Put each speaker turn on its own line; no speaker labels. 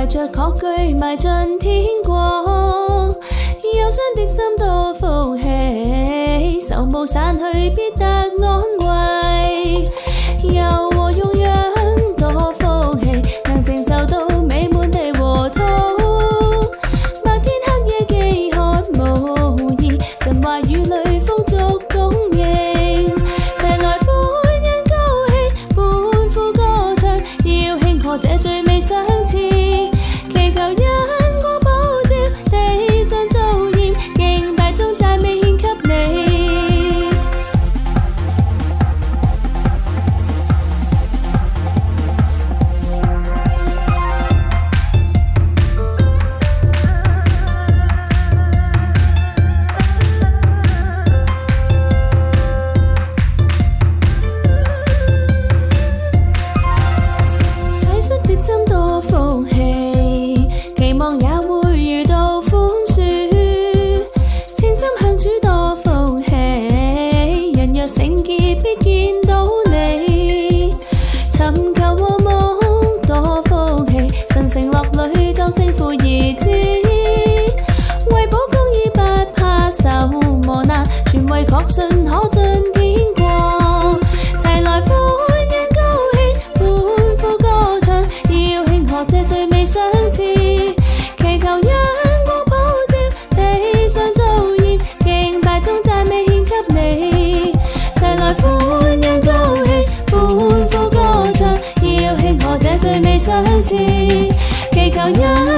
懷着確據邁進天國，憂傷的心多福氣，愁霧散去必得安慰，柔和用養多福氣，能承受到美滿地和土，白天黑夜飢渴無疑，神話語裏豐足供應，齊來歡欣高興，歡呼歌唱，要慶賀這最美相似，祈求因光普照地上造豔，敬拜中讚美獻給你。的心多福氣，期望也會遇到寬恕，清心向主多福氣，人若聖潔必見到你，尋求和睦多福氣，神承諾裏當聖父兒子，為保公義不怕受磨難，全為確信可進天國，齊來歡欣高興，歡呼歌唱，要慶賀這最美相似，祈求因光普照地上造豔，敬拜中讚美獻給你，齊來歡欣高興，歡呼歌唱，要慶賀這最美相似，祈求因